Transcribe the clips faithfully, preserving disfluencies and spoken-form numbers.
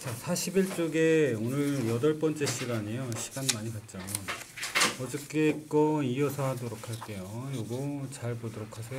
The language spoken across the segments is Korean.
자, 사십일 쪽에 오늘 여덟 번째 시간이에요. 시간 많이 갔죠. 어저께 거 이어서 하도록 할게요. 요거 잘 보도록 하세요.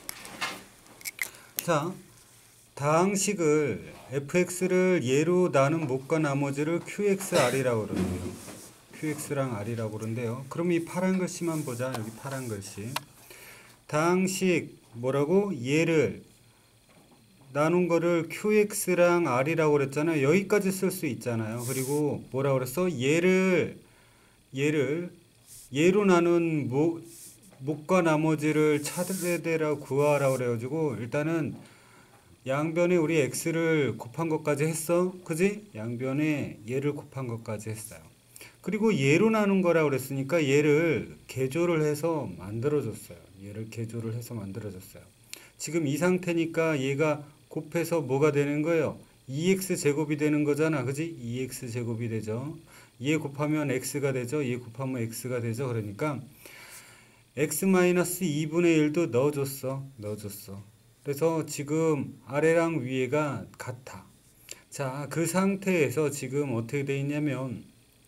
자, 다항식을 fx를 예로 나눈 못과 나머지를 qxr이라고 그러는데요. qx랑 r이라고 그러는데요. 그럼 이 파란 글씨만 보자. 여기 파란 글씨. 다항식 뭐라고? 예를 나눈 거를 qx랑 r이라고 그랬잖아요. 여기까지 쓸 수 있잖아요. 그리고 뭐라고 그랬어? 얘를 얘를 예로 나눈 모, 못과 나머지를 찾으되라 구하라고 그래가지고 일단은 양변에 우리 x를 곱한 것까지 했어. 그지? 양변에 얘를 곱한 것까지 했어요. 그리고 예로 나눈 거라고 그랬으니까 얘를 개조를 해서 만들어줬어요. 얘를 개조를 해서 만들어줬어요. 지금 이 상태니까 얘가 곱해서 뭐가 되는 거예요? 이 엑스 제곱이 되는 거잖아. 그지? 이 엑스 제곱이 되죠. 얘 곱하면 x가 되죠. 얘 곱하면 x가 되죠. 그러니까 x 마이너스 이분의 일도 넣어줬어. 넣어줬어. 그래서 지금 아래랑 위에가 같아. 자, 그 상태에서 지금 어떻게 돼 있냐면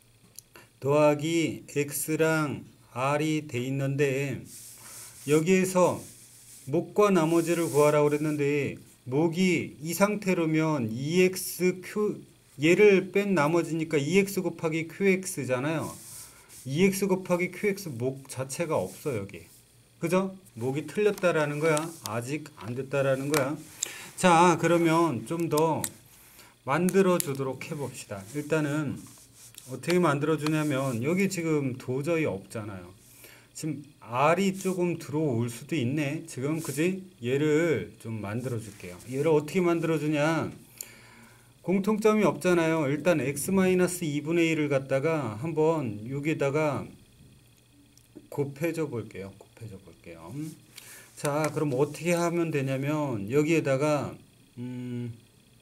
더하기 x랑 r이 돼 있는데 여기에서 목과 나머지를 구하라고 그랬는데 목이 이 상태로면 이 엑스 q 얘를 뺀 나머지니까 이 엑스 곱하기 qx잖아요. 이 엑스 곱하기 qx 목 자체가 없어 여기. 그죠? 목이 틀렸다라는 거야. 아직 안 됐다라는 거야. 자, 그러면 좀 더 만들어 주도록 해봅시다. 일단은 어떻게 만들어 주냐면 여기 지금 도저히 없잖아요. 지금 r이 조금 들어올 수도 있네. 지금 그지? 얘를 좀 만들어 줄게요. 얘를 어떻게 만들어 주냐? 공통점이 없잖아요. 일단 x 마이너스 이분의 일을 갖다가 한번 여기다가 곱해줘 볼게요. 곱해줘 볼게요. 자, 그럼 어떻게 하면 되냐면 여기에다가 음,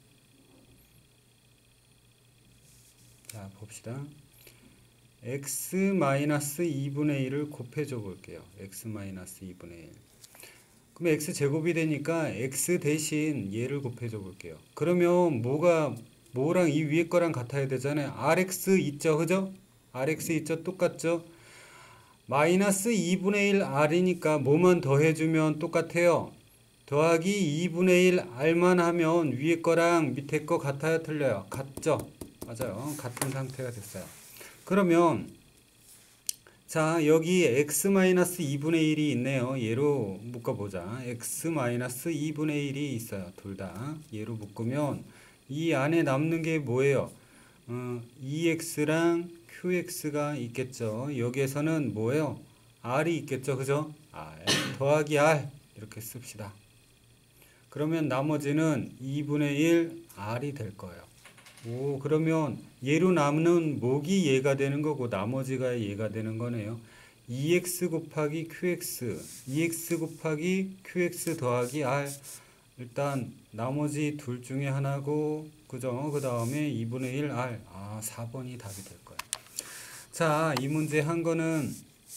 자 봅시다. x 마이너스 이분의 일을 곱해줘 볼게요. x 마이너스 이분의 일. 그럼 x 제곱이 되니까 x 대신 얘를 곱해줘 볼게요. 그러면 뭐가 뭐랑 이 위에 거랑 같아야 되잖아요. rx 있죠, 그죠? rx 있죠, 똑같죠? 마이너스 이분의 일 r이니까 뭐만 더해주면 똑같아요. 더하기 이분의 일 r만 하면 위에 거랑 밑에 거 같아요, 틀려요? 같죠? 맞아요. 같은 상태가 됐어요. 그러면 자, 여기 x 마이너스 이분의 일이 있네요. 얘로 묶어보자. x 마이너스 이분의 일이 있어요. 둘 다. 얘로 묶으면 이 안에 남는 게 뭐예요? 어, 이 엑스랑 qx가 있겠죠. 여기에서는 뭐예요? r이 있겠죠. 그죠? r 더하기 r 이렇게 씁시다. 그러면 나머지는 이분의 일 r이 될 거예요. 오, 그러면 얘로 남는 목이 얘가 되는 거고 나머지가 얘가 되는 거네요. 이 엑스 곱하기 qx, 이 엑스 곱하기 qx 더하기 r. 일단 나머지 둘 중에 하나고, 그죠? 그 다음에 이분의 일 r. 아, 사 번이 답이 될 거예요. 자, 이 문제 한 거는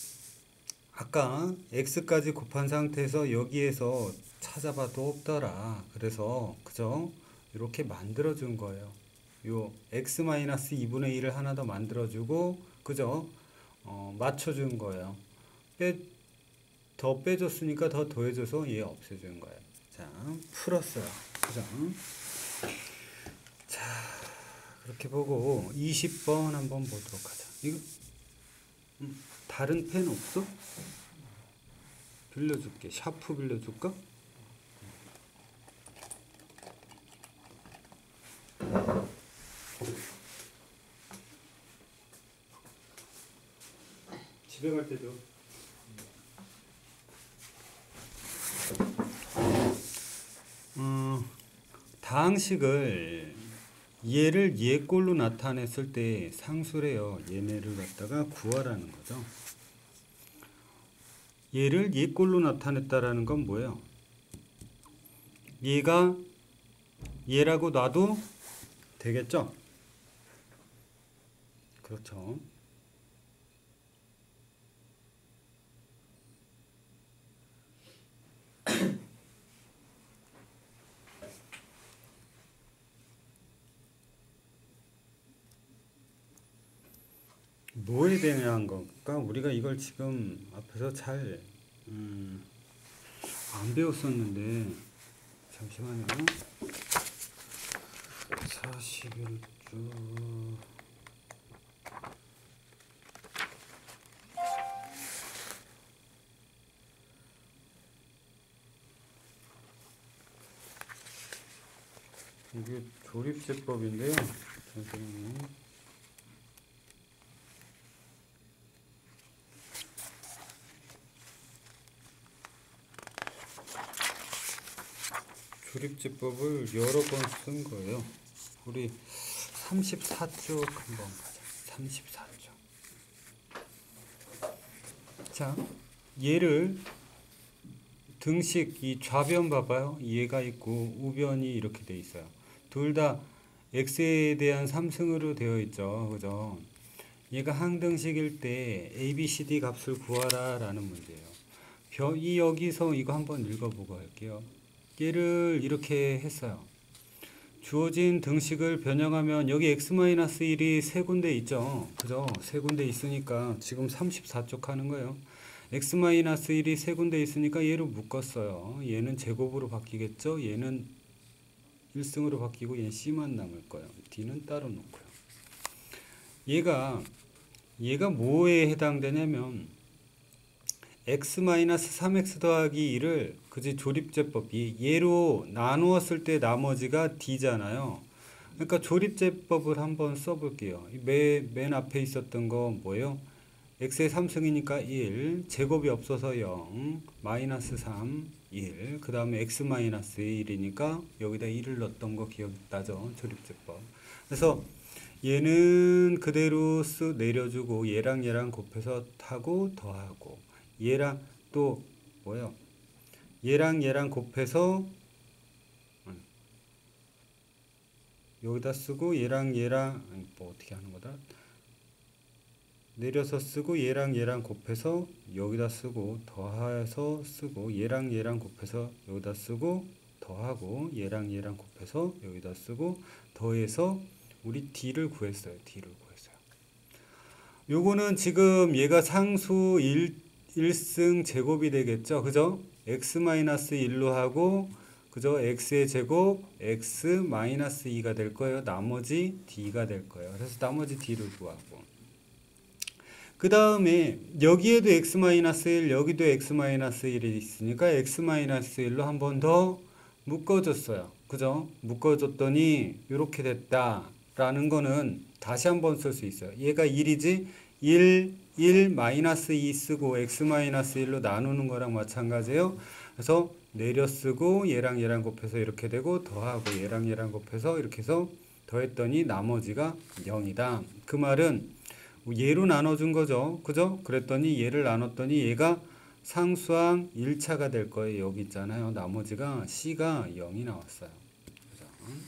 아까 x까지 곱한 상태에서 여기에서 찾아봐도 없더라. 그래서 그죠? 이렇게 만들어 준 거예요. 요 x 마이너스 이분의 일을 하나 더 만들어주고, 그죠? 어, 맞춰준 거예요. 빼, 더 빼줬으니까 더 더해줘서 얘 없애준 거예요. 자, 풀었어요. 그죠? 자, 그렇게 보고 이십 번 한번 보도록 하자. 이거 음, 다른 펜 없어? 빌려줄게. 샤프 빌려줄까? 집에 갈 때도 어, 다항식을 얘를 얘꼴로 나타냈을 때 상수래요. 얘네를 갖다가 구하라는 거죠. 얘를 얘꼴로 나타냈다라는 건 뭐예요? 얘가 얘라고 놔도 되겠죠? 그렇죠. 뭐 해야 되냐 한 거니까 우리가 이걸 지금 앞에서 잘 음, 안 배웠었는데 잠시만요. 사십일 주 이게 조립제법인데요. 잠시만요. 조립제법을 여러 번 쓴 거예요. 우리 삼십사 쪽 한번 가자. 삼십사 쪽. 자, 얘를 등식 이 좌변 봐봐요. 얘가 있고 우변이 이렇게 돼 있어요. 둘 다 x에 대한 삼승으로 되어 있죠. 그죠? 얘가 항등식일 때 a, b, c, d 값을 구하라 라는 문제예요. 벼, 이 여기서 이거 한번 읽어보고 할게요. 얘를 이렇게 했어요. 주어진 등식을 변형하면 여기 x-일이 세 군데 있죠. 그죠? 세 군데 있으니까 지금 삼십사 쪽 하는 거예요. x-일이 세 군데 있으니까 얘를 묶었어요. 얘는 제곱으로 바뀌겠죠? 얘는 일승으로 바뀌고 얘는 c만 남을 거예요. d는 따로 놓고요. 얘가 얘가 뭐에 해당되냐면 x 삼 엑스 더하기 일을 그지 조립제법 얘로 나누었을 때 나머지가 d잖아요. 그러니까 조립제법을 한번 써볼게요. 맨, 맨 앞에 있었던 거 뭐예요? x의 삼승이니까 일, 제곱이 없어서 영, 마이너스 삼, 일, 그 다음에 x 마이너스 일이니까 여기다 일을 넣었던 거 기억나죠? 조립제법. 그래서 얘는 그대로 쓱 내려주고 얘랑 얘랑 곱해서 하고 더하고 얘랑 또 뭐예요? 얘랑 얘랑 곱해서 여기다 쓰고 얘랑 얘랑 뭐 어떻게 하는 거다? 내려서 쓰고 얘랑 얘랑 곱해서 여기다 쓰고 더해서 쓰고 얘랑 얘랑 곱해서 여기다 쓰고 더하고 얘랑 얘랑 곱해서 여기다 쓰고 더해서 우리 d를 구했어요. d를 구했어요. 요거는 지금 얘가 상수 일, 일승 제곱이 되겠죠. 그죠? x-일로 하고 그죠? x의 제곱 x-이가 될 거예요. 나머지 d가 될 거예요. 그래서 나머지 d를 구하고 그 다음에 여기에도 x-일 여기도 x-일이 있으니까 x-일로 한 번 더 묶어줬어요. 그죠? 묶어줬더니 이렇게 됐다 라는 거는 다시 한번 쓸 수 있어요. 얘가 일이지 일, 일, 마이너스 이 쓰고 x-일로 나누는 거랑 마찬가지예요. 그래서 내려 쓰고 얘랑 얘랑 곱해서 이렇게 되고 더하고 얘랑 얘랑 곱해서 이렇게 해서 더했더니 나머지가 영이다. 그 말은 얘로 나눠준 거죠. 그죠? 그랬더니 얘를 나눴더니 얘가 상수항 일 차가 될 거예요. 여기 있잖아요. 나머지가 C가 영이 나왔어요. 그죠?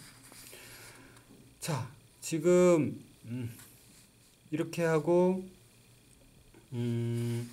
자, 지금 음, 이렇게 하고 음,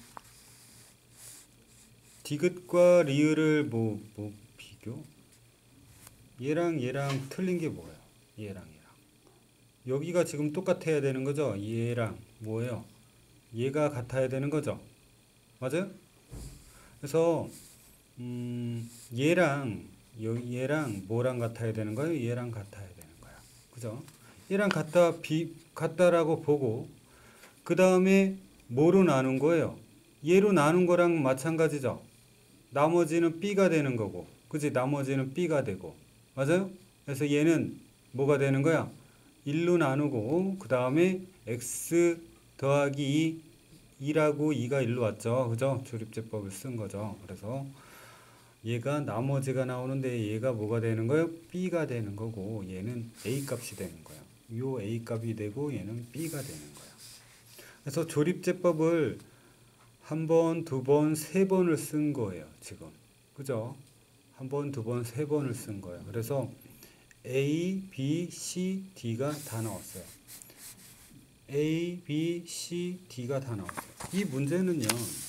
디귿과 리을을 뭐, 뭐 비교? 얘랑 얘랑 틀린 게 뭐예요? 얘랑 얘랑. 여기가 지금 똑같아야 되는 거죠? 얘랑 뭐예요? 얘가 같아야 되는 거죠? 맞아요? 그래서 음, 얘랑 여기 얘랑 뭐랑 같아야 되는 거예요? 얘랑 같아야 되는 거야. 그죠? 얘랑 같다 비 같다라고 보고 그 다음에 뭐로 나눈 거예요? 얘로 나눈 거랑 마찬가지죠? 나머지는 b가 되는 거고 그지? 나머지는 b가 되고 맞아요? 그래서 얘는 뭐가 되는 거야? 일로 나누고 그 다음에 x 더하기 이, 이라고 이가 일로 왔죠. 그죠? 조립제법을 쓴 거죠. 그래서 얘가 나머지가 나오는데 얘가 뭐가 되는 거예요? b가 되는 거고 얘는 a 값이 되는 거예요. 요 a 값이 되고 얘는 b가 되는 거예요. 그래서 조립제법을 한 번, 두 번, 세 번을 쓴 거예요. 지금. 그죠? 한 번, 두 번, 세 번을 쓴 거예요. 그래서 A, B, C, D가 다 나왔어요. A, B, C, D가 다 나왔어요. 이 문제는요.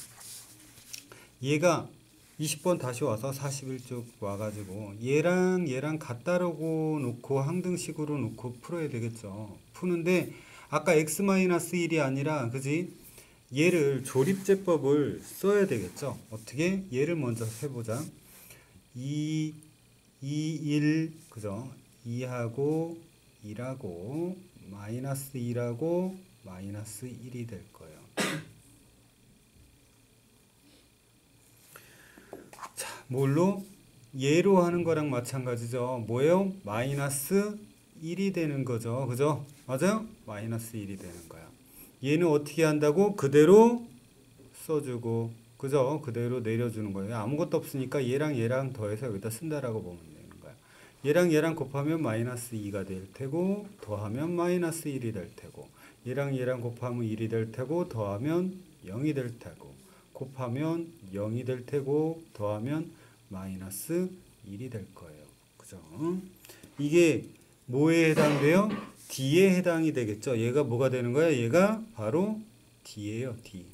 얘가 이십 번 다시 와서 사십일 쪽 와가지고 얘랑 얘랑 같다라고 놓고 항등식으로 놓고 풀어야 되겠죠. 푸는데 아까 x 마이너스 일이 아니라 그지? 얘를 조립제법을 써야 되겠죠. 어떻게? 얘를 먼저 해보자. 이, 이, 일 그죠? 이하고 일하고 마이너스 일하고 마이너스 일이 될 거예요. 자, 뭘로? 얘로 하는 거랑 마찬가지죠. 뭐예요? 마이너스 일이 되는 거죠. 그죠? 맞아요? 마이너스 일이 되는 거야. 얘는 어떻게 한다고? 그대로 써주고, 그죠? 그대로 내려주는 거예요. 아무것도 없으니까 얘랑 얘랑 더해서 여기다 쓴다라고 보면 되는 거야. 얘랑 얘랑 곱하면 마이너스 이가 될 테고, 더하면 마이너스 일이 될 테고, 얘랑 얘랑 곱하면 일이 될 테고, 더하면 영이 될 테고, 곱하면 영이 될 테고, 더하면 마이너스 일이 될 거예요. 그죠? 이게 뭐에 해당돼요? D에 해당이 되겠죠. 얘가 뭐가 되는 거야? 얘가 바로 D예요. D.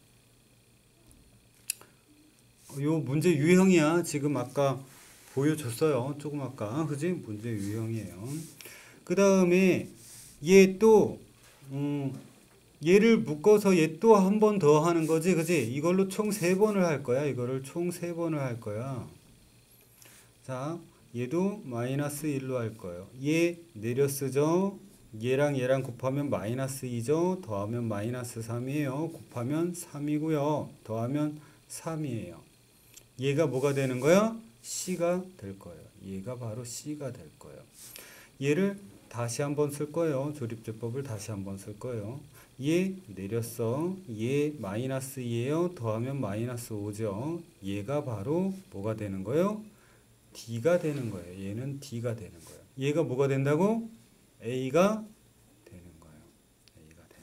요 문제 유형이야. 지금 아까 보여줬어요. 조금 아까. 그지? 문제 유형이에요. 그 다음에 얘 또 음, 얘를 묶어서 얘 또 한 번 더 하는 거지. 그지? 이걸로 총 세 번을 할 거야. 이거를 총 세 번을 할 거야. 자, 얘도 마이너스 일로 할 거예요. 얘 내려 쓰죠. 얘랑 얘랑 곱하면 마이너스 이죠. 더하면 마이너스 삼이에요. 곱하면 삼이고요. 더하면 삼이에요. 얘가 뭐가 되는 거야? C가 될 거예요. 얘가 바로 C가 될 거예요. 얘를 다시 한번 쓸 거예요. 조립제법을 다시 한번 쓸 거예요. 얘 내렸어. 얘 마이너스 이에요. 더하면 마이너스 오죠. 얘가 바로 뭐가 되는 거예요? D가 되는 거예요. 얘는 D가 되는 거예요. 얘가 뭐가 된다고? A가 되는 거예요. A가 되는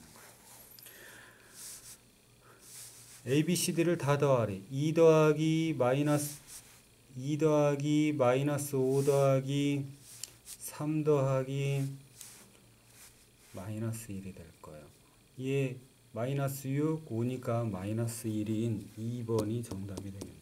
거예요. A, B, C, D를 다 더하래. 이 더하기 마이너스 이 더하기 마이너스 오 더하기 삼 더하기 마이너스 일이 될 거예요. 얘 마이너스 육, 오니까 마이너스 일인 이 번이 정답이 되겠네요.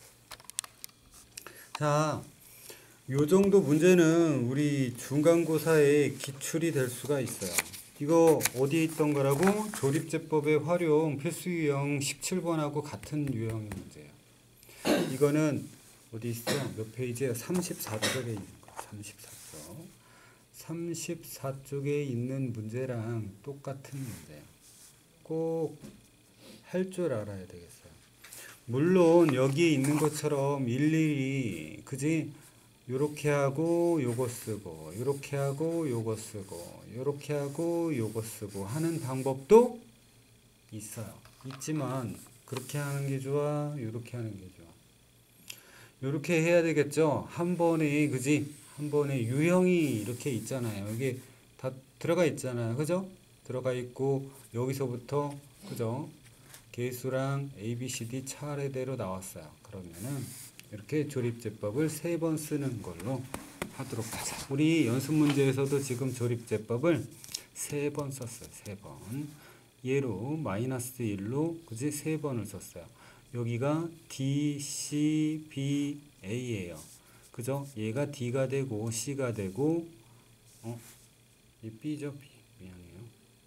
자, 요 정도 문제는 우리 중간고사에 기출이 될 수가 있어요. 이거 어디에 있던 거라고? 조립제법의 활용 필수 유형 십칠 번하고 같은 유형의 문제예요. 이거는 어디 있어? 몇 페이지에? 삼십사 쪽에 있는 거야. 삼십사 쪽. 삼십사 쪽에 있는 문제랑 똑같은 문제예요. 꼭 할 줄 알아야 되겠어요. 물론 여기에 있는 것처럼 일일이 그지? 요렇게 하고 요거 쓰고 요렇게 하고 요거 쓰고 요렇게 하고 요거 쓰고 하는 방법도 있어요. 있지만 그렇게 하는 게 좋아? 요렇게 하는 게 좋아? 요렇게 해야 되겠죠? 한 번에 그지? 한 번에 유형이 이렇게 있잖아요. 여기 다 들어가 있잖아요. 그죠? 들어가 있고 여기서부터 그죠? 개수랑 A, B, C, D 차례대로 나왔어요. 그러면은 이렇게 조립제법을 세 번 쓰는 걸로 하도록 하자. 우리 연습 문제에서도 지금 조립제법을 세 번 썼어요. 세 번. 얘로 마이너스 일로 그지? 세 번을 썼어요. 여기가 D, C, B, A예요. 그죠? 얘가 D가 되고 C가 되고 어? 얘 B죠? B. 미안해요.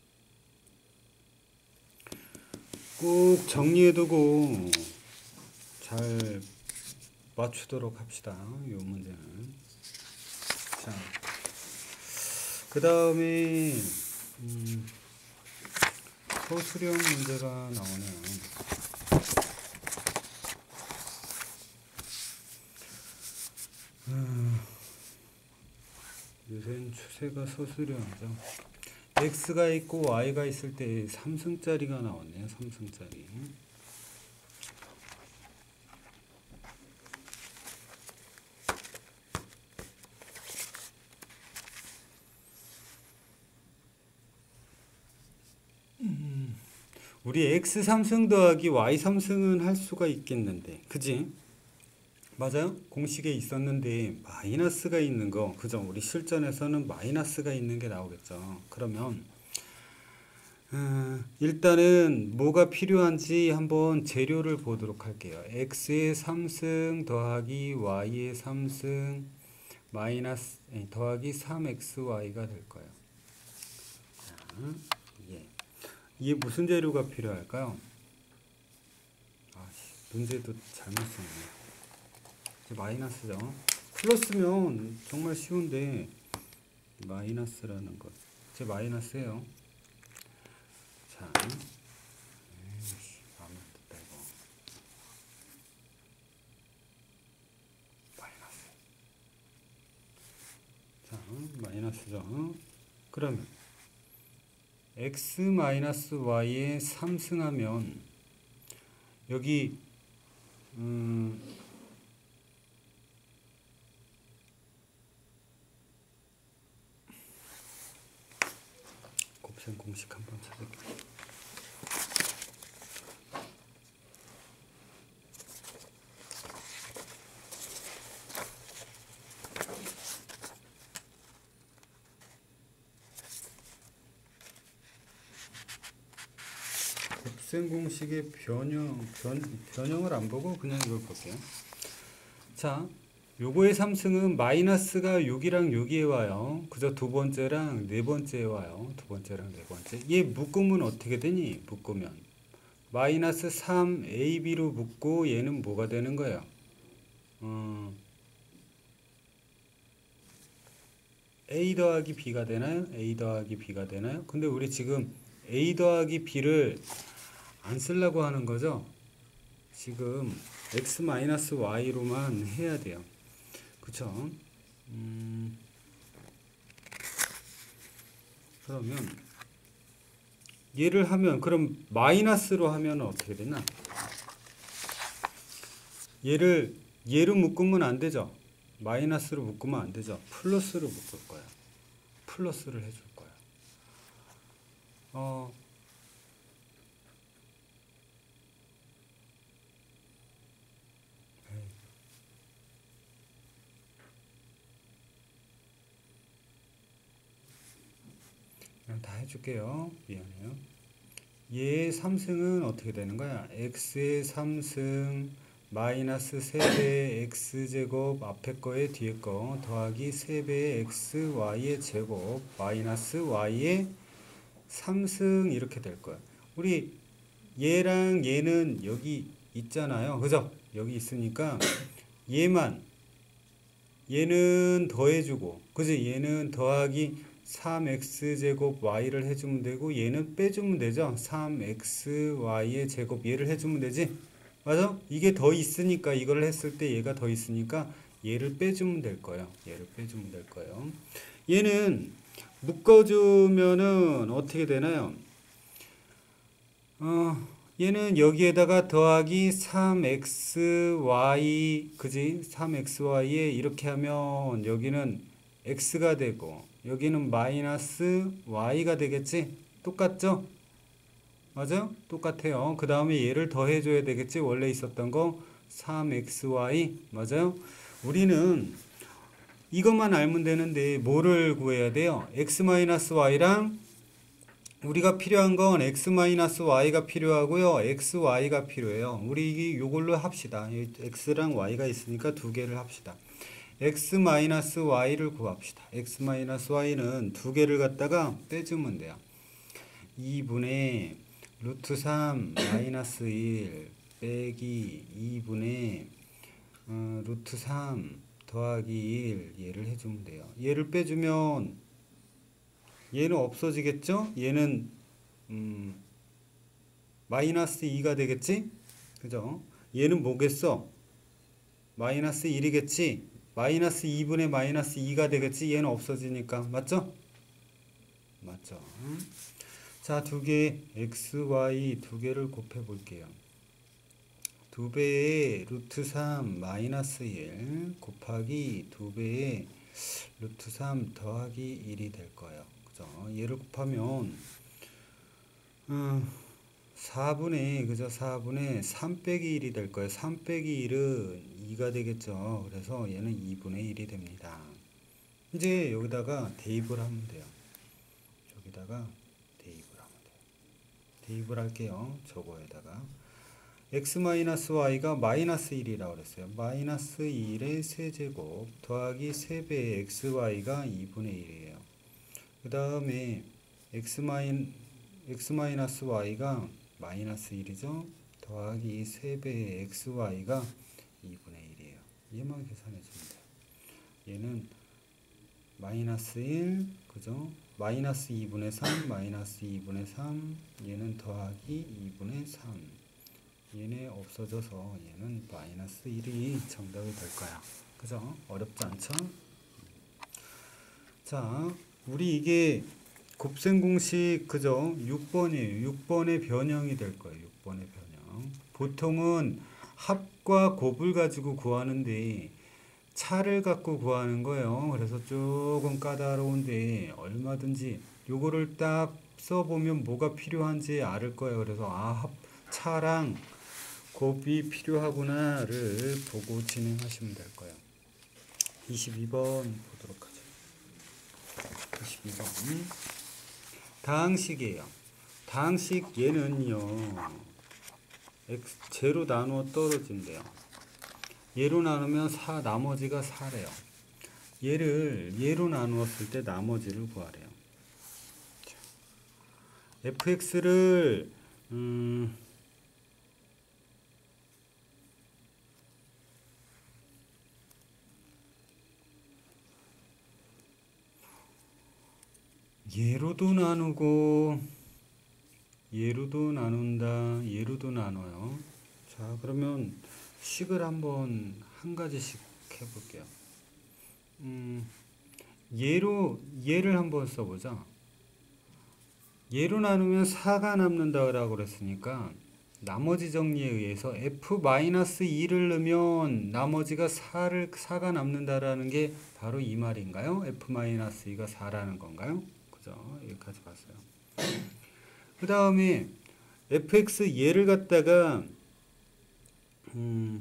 꼭 정리해두고 잘 맞추도록 합시다. 이 문제는. 자, 그 다음에 음, 서술형 문제가 나오네요. 음, 요새는 추세가 서술형이죠. X가 있고 Y가 있을 때 삼승짜리가 나왔네요. 삼승짜리. 음, 우리 X 삼승 더하기 Y 삼승은 할 수가 있겠는데, 그지? 맞아요? 공식에 있었는데 마이너스가 있는 거, 그죠? 우리 실전에서는 마이너스가 있는 게 나오겠죠. 그러면 음, 일단은 뭐가 필요한지 한번 재료를 보도록 할게요. X의 삼승 더하기 Y의 삼승 마이너스 아니, 더하기 삼 엑스 와이가 될 거예요. 자, 예. 이게 무슨 재료가 필요할까요? 아, 문제도 잘못 썼네. 이제 마이너스죠. 플러스면 정말 쉬운데 마이너스라는 것. 이제 마이너스예요. 자, 에이씨, 마음에 안 든다 이거. 마이너스. 자, 마이너스죠. 그러면 x 마이너스 y에 삼승하면 여기 음, 곱셈 공식 한번 찾을게요. 곱셈 공식의 변형, 변, 변형을 안 보고 그냥 이걸 볼게요. 자, 요거의 삼승은 마이너스가 육이랑 여기에 와요. 그저 두 번째랑 네 번째에 와요. 두 번째랑 네 번째. 얘 묶으면 어떻게 되니? 묶으면 마이너스 삼 에이비로 묶고 얘는 뭐가 되는 거예요? 어, A 더하기 B가 되나요? A 더하기 B가 되나요? 근데 우리 지금 A 더하기 B를 안 쓰려고 하는 거죠? 지금 x 마이너스 y로만 해야 돼요. 그쵸? 음, 그러면 얘를 하면 그럼 마이너스로 하면 어떻게 되나? 얘를 얘로 묶으면 안 되죠? 마이너스로 묶으면 안 되죠? 플러스로 묶을 거야. 플러스를 해줄 거야. 어, 그냥 다 해줄게요. 미안해요. 얘의 삼승은 어떻게 되는 거야? x의 삼승 마이너스 세 배의 x제곱 앞에 거에 뒤에 거 더하기 세 배의 xy의 제곱 마이너스 y의 삼승 이렇게 될 거야. 우리 얘랑 얘는 여기 있잖아요. 그죠? 여기 있으니까 얘만 얘는 더해주고 그지? 얘는 더하기 삼 엑스제곱 y를 해주면 되고 얘는 빼주면 되죠. 삼 엑스 와이의 제곱 얘를 해주면 되지. 맞아? 이게 더 있으니까 이걸 했을 때 얘가 더 있으니까 얘를 빼주면 될 거예요. 얘를 빼주면 될 거예요. 얘는 묶어주면은 어떻게 되나요? 어, 얘는 여기에다가 더하기 삼 엑스 와이 그지? 삼 엑스 와이에 이렇게 하면 여기는 x가 되고 여기는 마이너스 y가 되겠지? 똑같죠? 맞아? 똑같아요. 그 다음에 얘를 더해줘야 되겠지? 원래 있었던 거 삼 엑스 와이 맞아요? 우리는 이것만 알면 되는데 뭐를 구해야 돼요? x 마이너스 y랑 우리가 필요한 건 x 마이너스 y가 필요하고요. xy가 필요해요. 우리 이걸로 합시다. x랑 y가 있으니까 두 개를 합시다. x 마이너스 y를 구합시다. x 마이너스 y는 두 개를 갖다가 빼주면 돼요. 이분의 루트 삼 마이너스 일 빼기 이분의 어, 루트 삼 더하기 일 얘를 해주면 돼요. 얘를 빼주면 얘는 없어지겠죠? 얘는 음, 마이너스 이가 되겠지? 그죠? 얘는 뭐겠어? 마이너스 일이겠지? 마이너스 이분의 마이너스 이가 되겠지? 얘는 없어지니까. 맞죠? 맞죠? 자, 두 개, x, y 두 개를 곱해 볼게요. 두 배의 루트 삼 마이너스 일 곱하기 두 배의 루트 삼 더하기 일이 될 거예요. 그죠? 얘를 곱하면, 음, 사분의, 그죠? 사분의 삼 빼기 일이 될 거예요. 삼 빼기 일은 이가 되겠죠. 그래서 얘는 이분의 일이 됩니다. 이제 여기다가 대입을 하면 돼요. 여기다가 대입을 하면 돼요. 대입을 할게요. 저거에다가. x-y가 마이너스 일이라고 그랬어요. 마이너스 일의 세제곱 더하기 세 배의 xy가 이분의 일이에요. 그 다음에 x 마인 x 마이너스 y가 마이너스 일이죠. 더하기 세 배의 xy가 이분의 일이에요. 얘만 계산해 주면 돼요. 얘는 마이너스 일, 그죠? 마이너스 이분의 삼, 마이너스 이분의 삼, 얘는 더하기 이분의 삼. 얘네 없어져서 얘는 마이너스 일이 정답이 될 거야. 그죠? 어렵지 않죠? 자, 우리 이게 곱셈 공식, 그죠? 육 번이에요. 육 번의 변형이 될 거예요. 육 번의 변형. 보통은 합과 곱을 가지고 구하는데 차를 갖고 구하는 거예요. 그래서 조금 까다로운데 얼마든지 요거를 딱 써보면 뭐가 필요한지 알 거예요. 그래서 아, 합, 차랑 곱이 필요하구나를 보고 진행하시면 될 거예요. 이십이 번 보도록 하죠. 이십이 번. 다항식이에요. 다항식 얘는요. x 제로 나누어 떨어진대요. 얘로 나누면 사, 나머지가 사래요. 얘를 얘로 나누었을 때 나머지를 구하래요. fx를 음, 얘로도 나누고 얘로도 나눈다. 얘로도 나눠요. 자, 그러면 식을 한번 한 가지씩 해볼게요. 음, 얘로 얘를 한번 써보자. 얘로 나누면 사가 남는다라고 그랬으니까 나머지 정리에 의해서 에프 마이너스 이를 넣으면 나머지가 사를, 사가 남는다라는 게 바로 이 말인가요? 에프 마이너스 이가 사라는 건가요? 그죠? 여기까지 봤어요. 그 다음에 에프엑스 얘를 갖다가 음,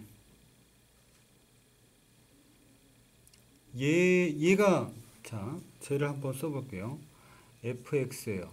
얘, 얘가 자, 쟤를 한번 써볼게요. fx예요.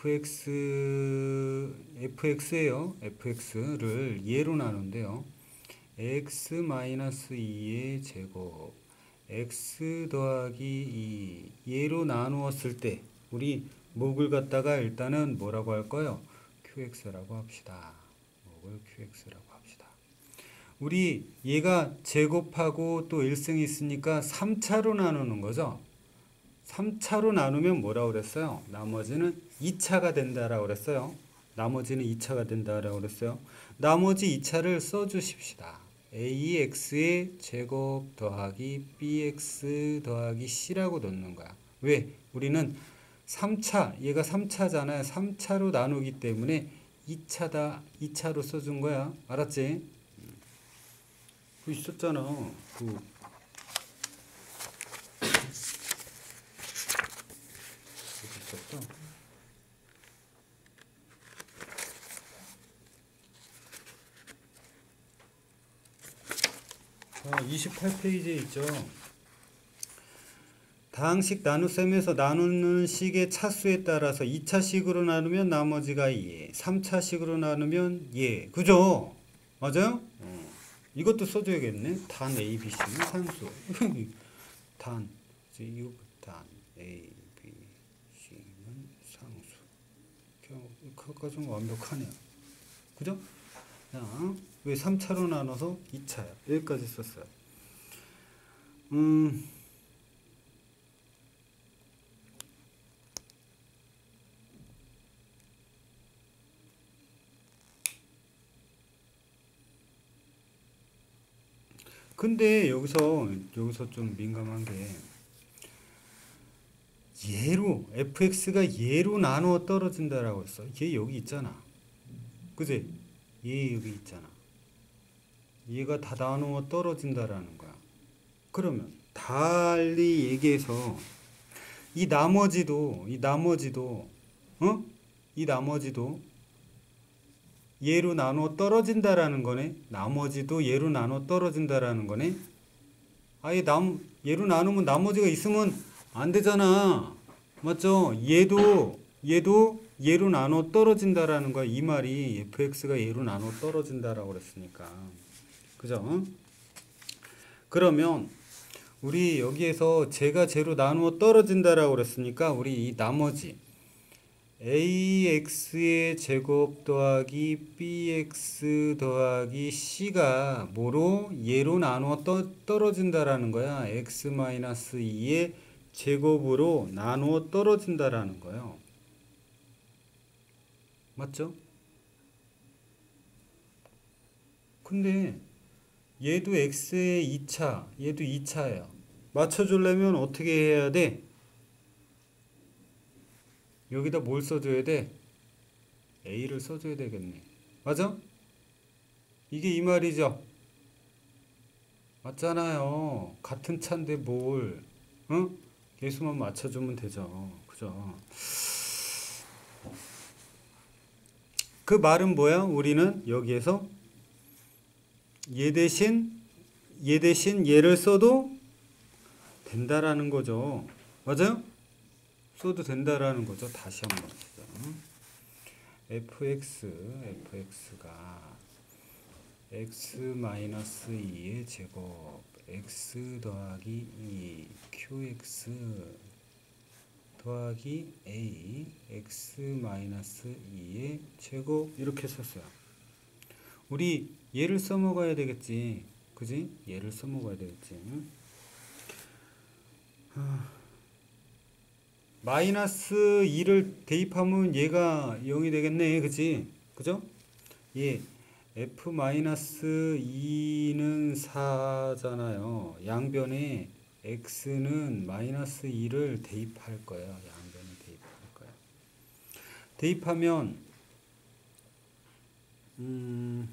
fx fx예요. fx를 얘로 나눈대요. x 마이너스 이의 제곱 x 더하기 이 얘로 나누었을 때 우리 목을 갖다가 일단은 뭐라고 할까요? qx라고 합시다. 목을 qx라고 합시다. 우리 얘가 제곱하고 또 일승이 있으니까 삼 차로 나누는 거죠. 삼 차로 나누면 뭐라고 그랬어요? 나머지는 이 차가 된다라고 그랬어요. 나머지는 이 차가 된다라고 그랬어요. 나머지 이 차를 써주십시다. ax의 제곱 더하기 bx 더하기 c라고 넣는 거야. 왜? 우리는 삼 차, 얘가 삼 차잖아요. 삼 차로 나누기 때문에 이 차다, 이 차로 써준 거야. 알았지? 그 있었잖아. 그 있었어. 자, 이십팔 페이지에 있죠. 다항식 나눗셈에서 나누는 식의 차수에 따라서 이 차식으로 나누면 나머지가 예, 삼 차식으로 나누면 예. 그죠? 맞아요? 어. 이것도 써줘야겠네. 단 A, B, C는 상수. 단, 이거 단 A, B, C는 상수. 그것까지는 완벽하네요. 그죠? 자, 왜 삼 차로 나눠서 이 차야? 여기까지 썼어요. 음. 근데 여기서 여기서 좀 민감한 게 얘로 fx가 얘로 나누어 떨어진다라고 했어. 얘 여기 있잖아. 그지? 얘 여기 있잖아. 얘가 다 나누어 떨어진다라는 거야. 그러면 달리 얘기해서 이 나머지도 이 나머지도 어? 이 나머지도 얘로 나누어 떨어진다라는 거네. 나머지도 얘로 나누어 떨어진다라는 거네. 아예 남 얘로 나누면 나머지가 있으면 안 되잖아. 맞죠? 얘도 얘도 얘로 나누어 떨어진다라는 거야. 이 말이 fx가 얘로 나누어 떨어진다라고 그랬으니까. 그죠? 그러면 우리 여기에서 제가 제로 나누어 떨어진다라고 그랬으니까 우리 이 나머지 ax의 제곱 더하기 bx 더하기 c가 뭐로? 얘로 나누어 떠, 떨어진다라는 거야. x 마이너스 이의 제곱으로 나누어 떨어진다라는 거예요. 맞죠? 근데 얘도 x의 이 차, 얘도 이 차예요. 맞춰주려면 어떻게 해야 돼? 여기다 뭘 써줘야 돼? a를 써줘야 되겠네. 맞아? 이게 이 말이죠? 맞잖아요. 같은 차인데 뭘, 응? 개수만 맞춰주면 되죠. 그죠? 그 말은 뭐야? 우리는 여기에서 얘 대신 얘 대신 얘를 써도 된다라는 거죠. 맞아요? 써도 된다라는 거죠. 다시 한번 보죠. fx fx가 x 마이너스 이의 제곱 x 더하기 이 qx 더하기 a x 마이너스 이의 제곱 이렇게 썼어요. 우리 얘를 써먹어야 되겠지. 그지? 얘를 써먹어야 되겠지. 하... 마이너스 이를 대입하면 얘가 영이 되겠네. 그치? 그죠? 예. f 마이너스 이는 사잖아요. 양변에 x는 마이너스 이를 대입할 거예요. 양변에 대입할 거예요. 대입하면 음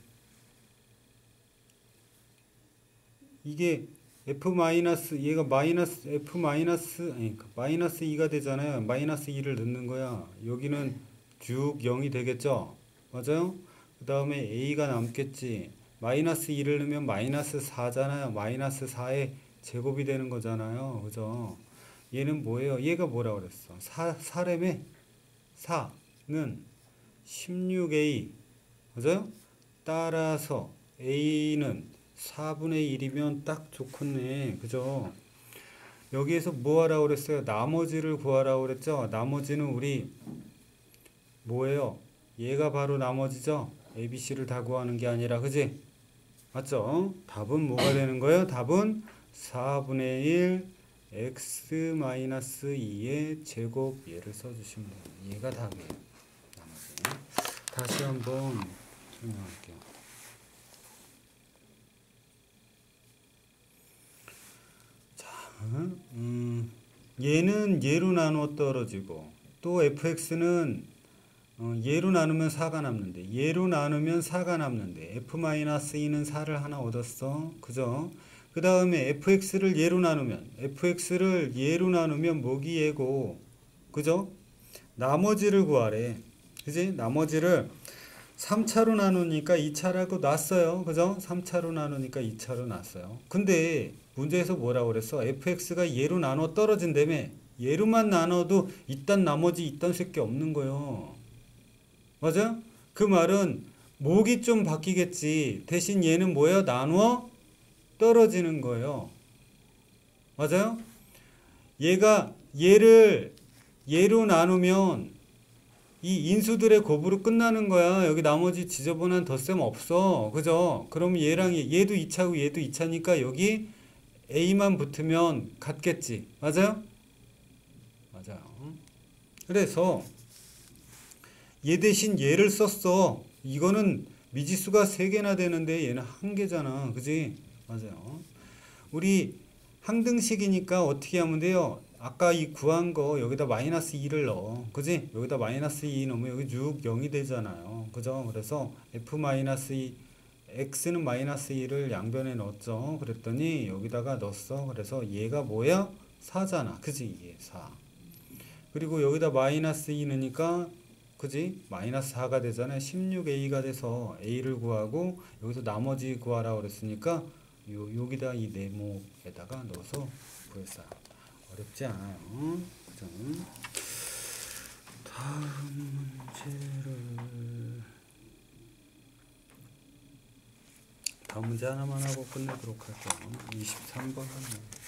이게 f 마이너스 얘가 마이너스 f 마이너스 아니 마이너스 이가 되잖아요. 마이너스 이를 넣는 거야. 여기는 쭉 영이 되겠죠. 맞아요? 그 다음에 a가 남겠지. 마이너스 이를 넣으면 마이너스 사잖아요. 마이너스 사의 제곱이 되는 거잖아요. 그죠? 얘는 뭐예요? 얘가 뭐라 그랬어? 사, 사라며? 사는 십육 에이. 맞아요? 따라서 a는 사분의 일이면 딱 좋겠네. 그죠? 여기에서 뭐 하라고 그랬어요? 나머지를 구하라고 그랬죠? 나머지는 우리 뭐예요? 얘가 바로 나머지죠? A, B, C를 다 구하는 게 아니라, 그지? 맞죠? 답은 뭐가 되는 거예요? 답은 사분의 일 x 마이너스 이의 제곱 얘를 써주시면 돼요. 얘가 답이에요. 나머지. 다시 한번 설명할게요. 자, 음, 얘는 얘로 나누어 떨어지고 또 fx는 어, 얘로 나누면 사가 남는데 얘로 나누면 사가 남는데 f-이는 사를 하나 얻었어. 그죠? 그 다음에 fx를 얘로 나누면 fx를 얘로 나누면 뭐기 얘고 그죠? 나머지를 구하래. 그지? 나머지를 삼 차로 나누니까 이 차라고 놨어요. 그죠? 삼 차로 나누니까 이 차로 놨어요. 근데 문제에서 뭐라고 그랬어? fx가 얘로 나눠 떨어진다며. 얘로만 나눠도 이딴 나머지 이딴 새끼 없는 거요. 맞아? 그 말은 목이 좀 바뀌겠지. 대신 얘는 뭐예요? 나누어 떨어지는 거예요. 맞아요? 얘가 얘를 얘로 나누면 이 인수들의 곱으로 끝나는 거야. 여기 나머지 지저분한 덧셈 없어. 그죠? 그럼 얘랑 얘, 얘도 이 차고 얘도 이 차니까 여기 A만 붙으면 같겠지. 맞아요? 맞아요. 그래서 얘 대신 얘를 썼어. 이거는 미지수가 세 개나 되는데 얘는 한 개잖아. 그지? 맞아요. 우리 항등식이니까 어떻게 하면 돼요? 아까 이 구한 거 여기다 마이너스 이를 넣어. 그지? 여기다 마이너스 이 넣으면 여기 쭉 영이 되잖아요. 그죠? 그래서 f 마이너스 이, x는 마이너스 이를 양변에 넣었죠. 그랬더니 여기다가 넣었어. 그래서 얘가 뭐야? 사잖아. 그지? 얘 사. 그리고 여기다 마이너스 이 넣으니까 그지? 마이너스 사가 되잖아요. 십육 에이가 돼서 A를 구하고 여기서 나머지 구하라 그랬으니까 요, 여기다 이 네모에다가 넣어서 구했어요. 어렵지 않아요. 그죠? 다음 문제를 다음 문제 하나만 하고 끝내도록 할게요. 이십삼 번 하네요.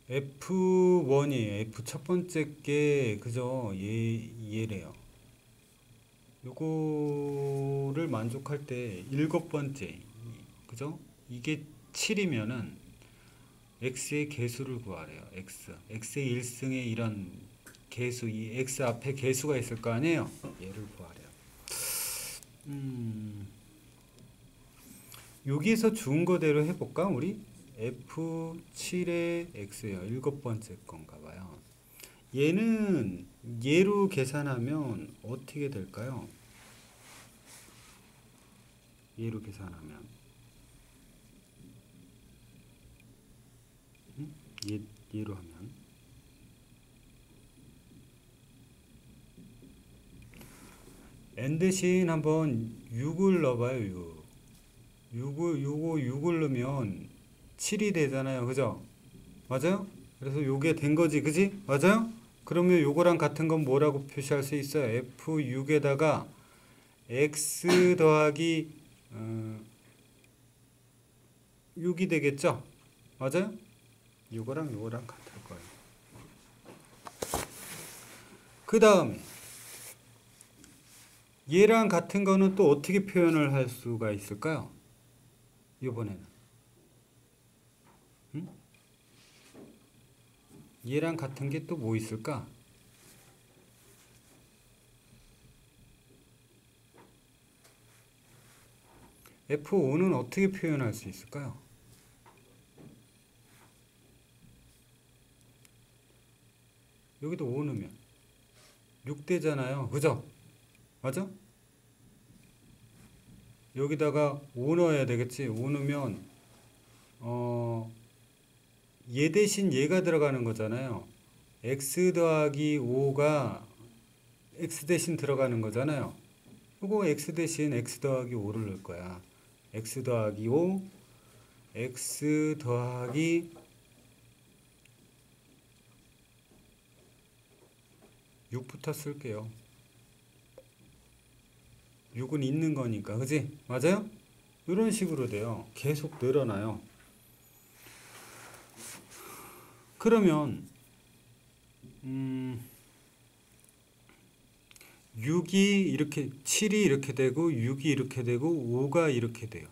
에프 원이에요. F 첫 번째 게 그죠? 얘 얘래요. 요거를 만족할 때 일곱 번째 그죠? 이게 칠이면은 x의 개수를 구하래요. x. x의 일승에 이런 개수, 이 x 앞에 개수가 있을 거 아니에요? 얘를 구하래요. 음, 여기에서 준 거대로 해볼까, 우리? 에프 칠의 x예요. 일곱 번째 건가 봐요. 얘는 얘로 계산하면 어떻게 될까요? 얘로 계산하면 음? 얘, 얘로 하면 n 대신 한번 육을 넣어봐요. 육. 육을, 요거 육을 넣으면 칠이 되잖아요. 그죠? 맞아요? 그래서 요게 된 거지. 그지? 맞아요? 그러면 요거랑 같은 건 뭐라고 표시할 수 있어요? 에프 육에다가 x 더하기 어, 육이 되겠죠? 맞아요? 요거랑 요거랑 같을 거예요. 그 다음에 얘랑 같은 거는 또 어떻게 표현을 할 수가 있을까요? 이번에는 응? 얘랑 같은 게 또 뭐 있을까? 에프 오는 어떻게 표현할 수 있을까요? 여기도 오 넣으면 육 되잖아요. 그죠? 맞아? 여기다가 오 넣어야 되겠지. 오 넣으면 어, 얘 대신 얘가 들어가는 거잖아요. x 더하기 오가 x 대신 들어가는 거잖아요. 그리고 x 대신 x 더하기 오를 넣을 거야. x 더하기 오, x 더하기 육부터 쓸게요. 육은 있는 거니까, 그지? 맞아요? 이런 식으로 돼요. 계속 늘어나요. 그러면 음, 육이 이렇게 칠이 이렇게 되고 육이 이렇게 되고 오가 이렇게 돼요.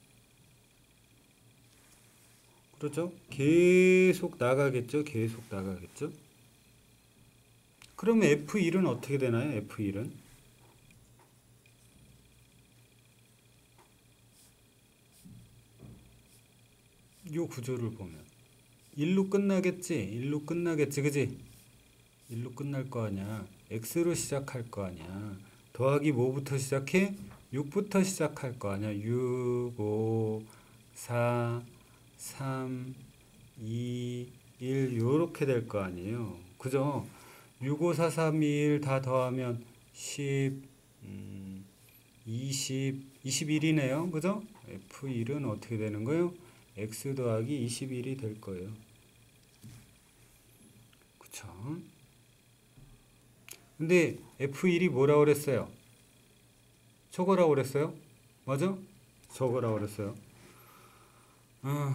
그렇죠? 계속 나가겠죠? 계속 나가겠죠? 그러면 에프 일은 어떻게 되나요? 에프 일은 요 구조를 보면 일로 끝나겠지? 일로 끝나겠지? 그지? 일로 끝날 거 아니야. x로 시작할 거 아니야. 더하기 뭐부터 시작해? 육부터 시작할 거 아니야. 육, 오, 사, 삼, 이, 일 요렇게 될 거 아니에요. 그죠? 육, 오, 사, 삼, 이, 일 다 더하면 십, 음, 이십, 이십일이네요. 그죠? 에프 일은 어떻게 되는 거예요? x 더하기 이십일이 될 거예요. 그쵸? 근데 에프 일이 뭐라고 그랬어요? 저거라고 그랬어요? 맞아? 저거라고 그랬어요. 아,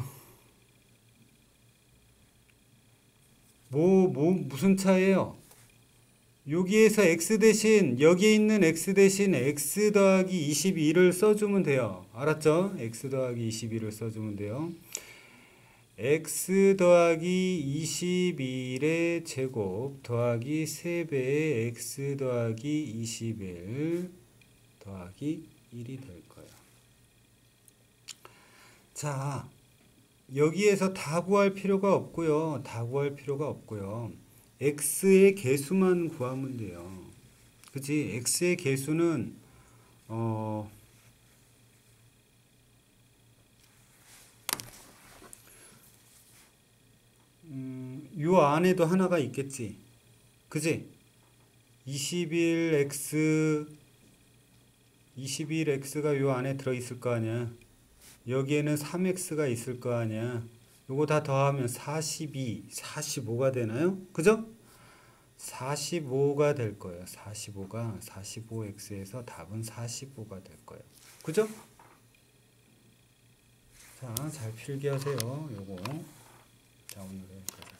뭐, 뭐, 무슨 차이예요? 여기에서 x 대신, 여기 있는 x 대신 x 더하기 이십일을 써주면 돼요. 알았죠? x 더하기 이십일을 써주면 돼요. x 더하기 이십일의 제곱 더하기 세 배의 x 더하기 이십일 더하기 일이 될 거예요. 자, 여기에서 다 구할 필요가 없고요. 다 구할 필요가 없고요. x의 개수만 구하면 돼요. 그치? x의 개수는 어, 음, 요 안에도 하나가 있겠지. 그치? 이십일 x 이십일 x가 요 안에 들어있을 거 아니야. 여기에는 삼 엑스가 있을 거 아니야. 요거 다 더하면 사십이, 사십오가 되나요? 그죠? 사십오가 될 거예요. 사십오가 사십오 엑스에서 답은 사십오가 될 거예요. 그죠? 자, 잘 필기하세요. 요거. 자, 오늘 여기까지.